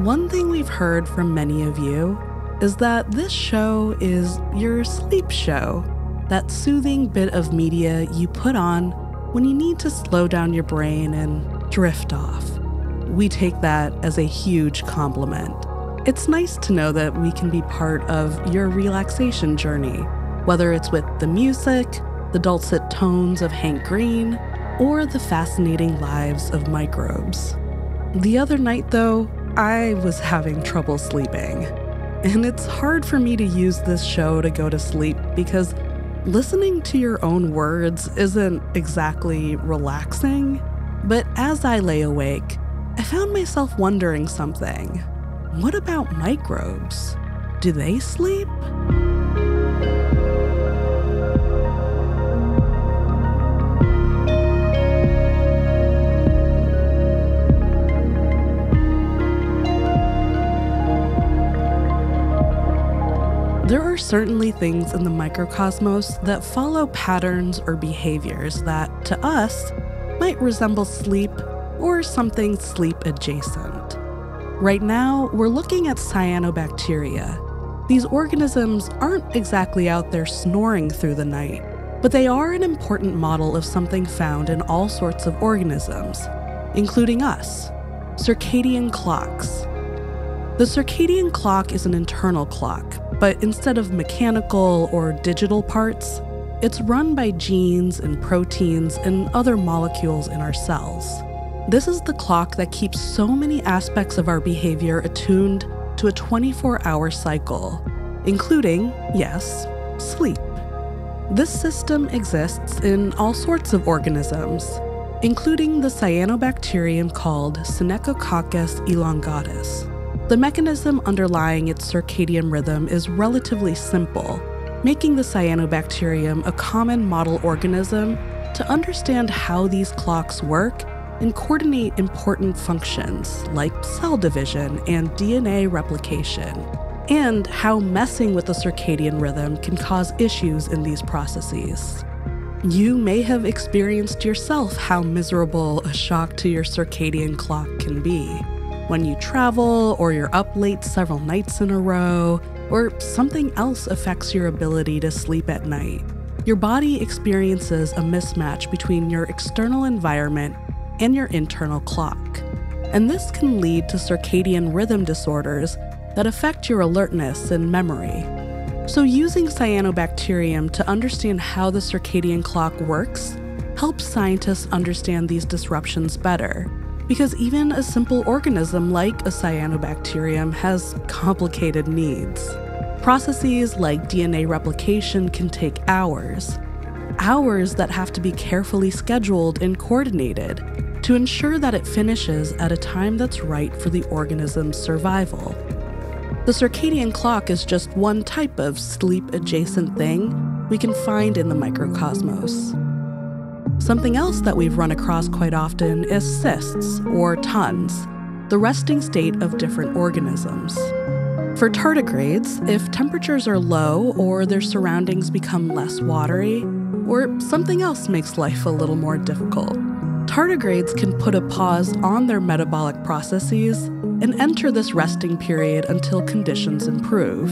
One thing we've heard from many of you is that this show is your sleep show, that soothing bit of media you put on when you need to slow down your brain and drift off. We take that as a huge compliment. It's nice to know that we can be part of your relaxation journey, whether it's with the music, the dulcet tones of Hank Green, or the fascinating lives of microbes. The other night, though, I was having trouble sleeping. And it's hard for me to use this show to go to sleep because listening to your own words isn't exactly relaxing. But as I lay awake, I found myself wondering something. What about microbes? Do they sleep? There are certainly things in the microcosmos that follow patterns or behaviors that, to us, might resemble sleep or something sleep adjacent. Right now, we're looking at cyanobacteria. These organisms aren't exactly out there snoring through the night, but they are an important model of something found in all sorts of organisms, including us, circadian clocks. The circadian clock is an internal clock, but instead of mechanical or digital parts, it's run by genes and proteins and other molecules in our cells. This is the clock that keeps so many aspects of our behavior attuned to a 24-hour cycle, including, yes, sleep. This system exists in all sorts of organisms, including the cyanobacterium called Synechococcus elongatus. The mechanism underlying its circadian rhythm is relatively simple, making the cyanobacterium a common model organism to understand how these clocks work and coordinate important functions like cell division and DNA replication, and how messing with the circadian rhythm can cause issues in these processes. You may have experienced yourself how miserable a shock to your circadian clock can be. When you travel, or you're up late several nights in a row, or something else affects your ability to sleep at night, your body experiences a mismatch between your external environment and your internal clock. And this can lead to circadian rhythm disorders that affect your alertness and memory. So using cyanobacterium to understand how the circadian clock works helps scientists understand these disruptions better. Because even a simple organism like a cyanobacterium has complicated needs. Processes like DNA replication can take hours that have to be carefully scheduled and coordinated to ensure that it finishes at a time that's right for the organism's survival. The circadian clock is just one type of sleep-adjacent thing we can find in the microcosmos. Something else that we've run across quite often is cysts, or tons, the resting state of different organisms. For tardigrades, if temperatures are low or their surroundings become less watery, or something else makes life a little more difficult, tardigrades can put a pause on their metabolic processes and enter this resting period until conditions improve.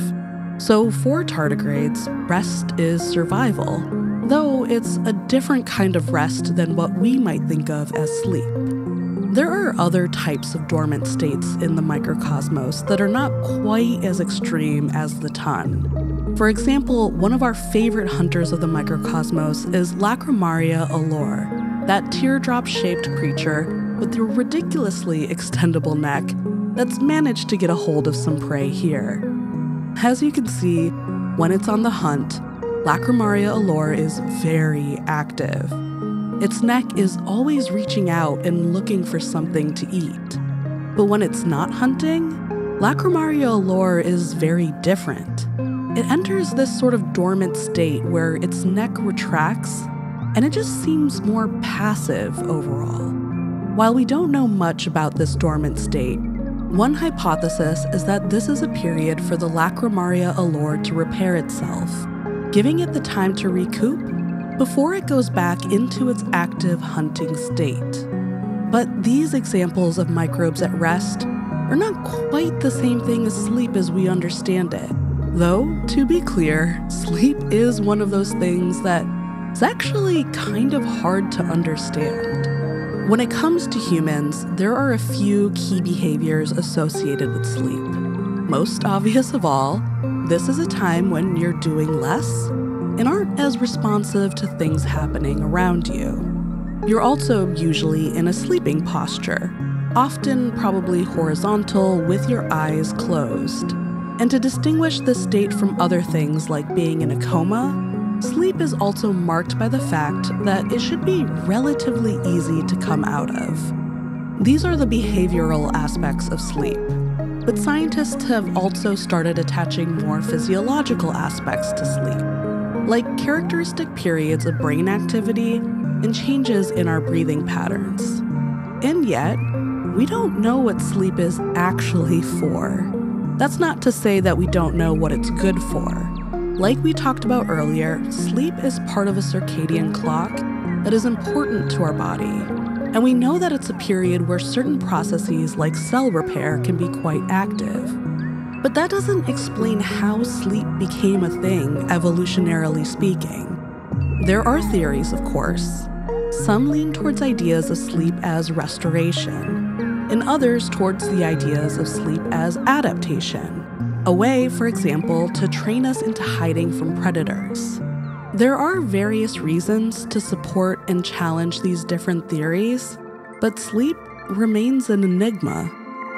So for tardigrades, rest is survival, though it's a different kind of rest than what we might think of as sleep. There are other types of dormant states in the microcosmos that are not quite as extreme as the ton. For example, one of our favorite hunters of the microcosmos is Lacrimaria allure, that teardrop-shaped creature with the ridiculously extendable neck that's managed to get a hold of some prey here. As you can see, when it's on the hunt, Lacrimaria allure is very active. Its neck is always reaching out and looking for something to eat. But when it's not hunting, Lacrimaria allure is very different. It enters this sort of dormant state where its neck retracts, and it just seems more passive overall. While we don't know much about this dormant state, one hypothesis is that this is a period for the Lacrimaria allure to repair itself, giving it the time to recoup before it goes back into its active hunting state. But these examples of microbes at rest are not quite the same thing as sleep as we understand it. Though, to be clear, sleep is one of those things that is actually kind of hard to understand. When it comes to humans, there are a few key behaviors associated with sleep. Most obvious of all, this is a time when you're doing less and aren't as responsive to things happening around you. You're also usually in a sleeping posture, often probably horizontal with your eyes closed. And to distinguish this state from other things like being in a coma, sleep is also marked by the fact that it should be relatively easy to come out of. These are the behavioral aspects of sleep, but scientists have also started attaching more physiological aspects to sleep, like characteristic periods of brain activity and changes in our breathing patterns. And yet, we don't know what sleep is actually for. That's not to say that we don't know what it's good for. Like we talked about earlier, sleep is part of a circadian clock that is important to our body. And we know that it's a period where certain processes like cell repair can be quite active. But that doesn't explain how sleep became a thing, evolutionarily speaking. There are theories, of course. Some lean towards ideas of sleep as restoration, and others towards the ideas of sleep as adaptation, a way, for example, to train us into hiding from predators. There are various reasons to support and challenge these different theories, but sleep remains an enigma.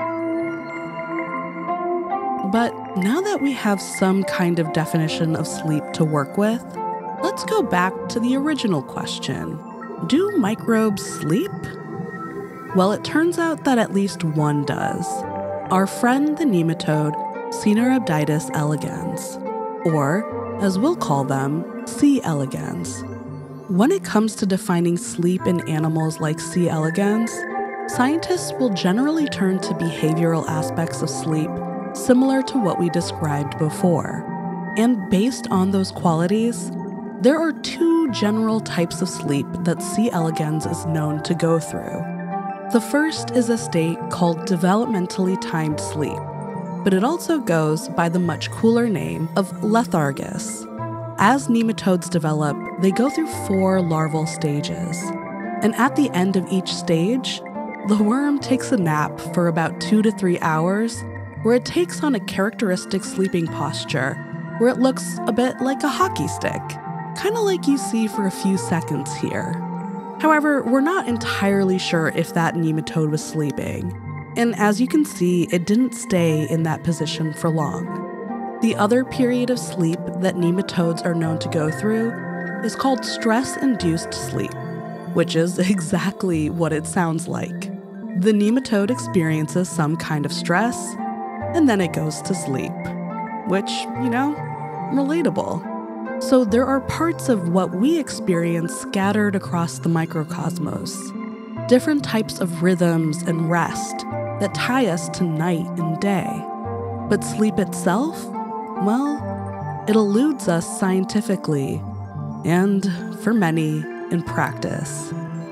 But now that we have some kind of definition of sleep to work with, let's go back to the original question. Do microbes sleep? Well, it turns out that at least one does. Our friend the nematode, Caenorhabditis elegans, or, as we'll call them, C. elegans. When it comes to defining sleep in animals like C. elegans, scientists will generally turn to behavioral aspects of sleep similar to what we described before. And based on those qualities, there are two general types of sleep that C. elegans is known to go through. The first is a state called developmentally timed sleep, but it also goes by the much cooler name of lethargus. As nematodes develop, they go through 4 larval stages, and at the end of each stage, the worm takes a nap for about 2 to 3 hours, where it takes on a characteristic sleeping posture, where it looks a bit like a hockey stick, kind of like you see for a few seconds here. However, we're not entirely sure if that nematode was sleeping, and as you can see, it didn't stay in that position for long. The other period of sleep that nematodes are known to go through is called stress-induced sleep, which is exactly what it sounds like. The nematode experiences some kind of stress, and then it goes to sleep, which, relatable. So there are parts of what we experience scattered across the microcosmos, different types of rhythms and rest that tie us to night and day. But sleep itself, well, it eludes us scientifically, and for many, in practice.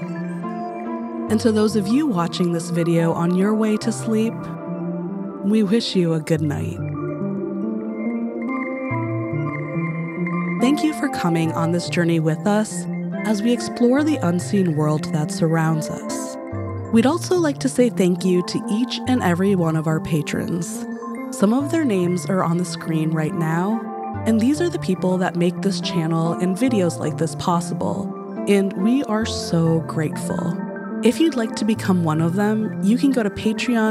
And to those of you watching this video on your way to sleep, we wish you a good night. Thank you for coming on this journey with us as we explore the unseen world that surrounds us. We'd also like to say thank you to each and every one of our patrons. Some of their names are on the screen right now, and these are the people that make this channel and videos like this possible, and we are so grateful. If you'd like to become one of them, you can go to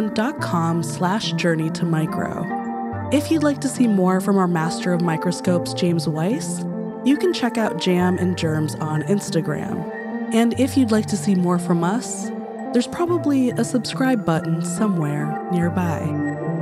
patreon.com/journeytomicro. If you'd like to see more from our master of microscopes, James Weiss, you can check out Jam and Germs on Instagram. And if you'd like to see more from us, there's probably a subscribe button somewhere nearby.